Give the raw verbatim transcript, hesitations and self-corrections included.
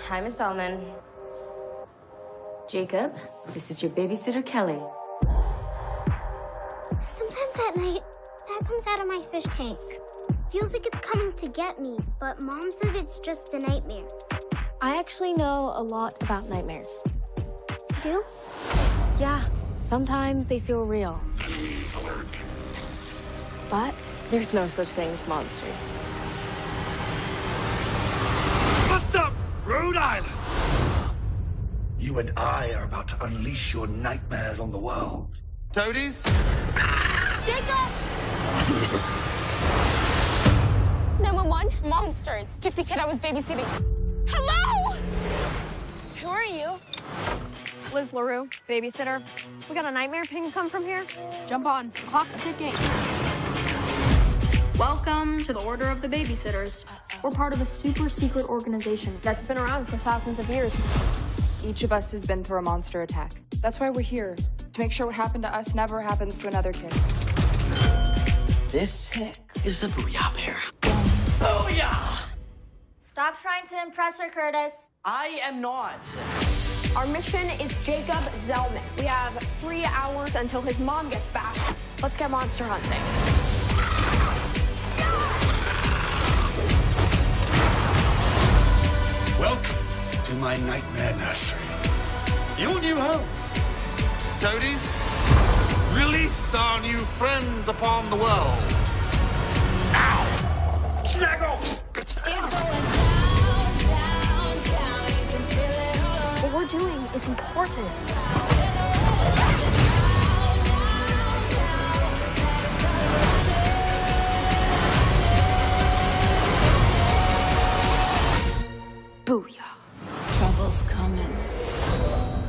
Hi, Miss Ullman. Jacob, this is your babysitter, Kelly. Sometimes at night, Dad comes out of my fish tank. Feels like it's coming to get me, but Mom says it's just a nightmare. I actually know a lot about nightmares. You do? Yeah, sometimes they feel real. But there's no such thing as monsters. What's up, Rhode Island? You and I are about to unleash your nightmares on the world. Toadies? Jacob! nine one one, monsters. Took the kid I was babysitting. Hello? Who are you? Liz LaRue, babysitter. We got a nightmare ping come from here. Jump on. Clock's ticking. Welcome to the Order of the Babysitters. We're part of a super secret organization that's been around for thousands of years. Each of us has been through a monster attack. That's why we're here, to make sure what happened to us never happens to another kid. This is the Booyah Bear. Booyah! Stop trying to impress her, Curtis. I am not. Our mission is Jacob Zellman. We have three hours until his mom gets back. Let's get monster hunting. Welcome to my nightmare nursery. Your new home. Toadies, release our new friends upon the world. Now! Snaggle! What we're doing is important. Booyah. Trouble's coming.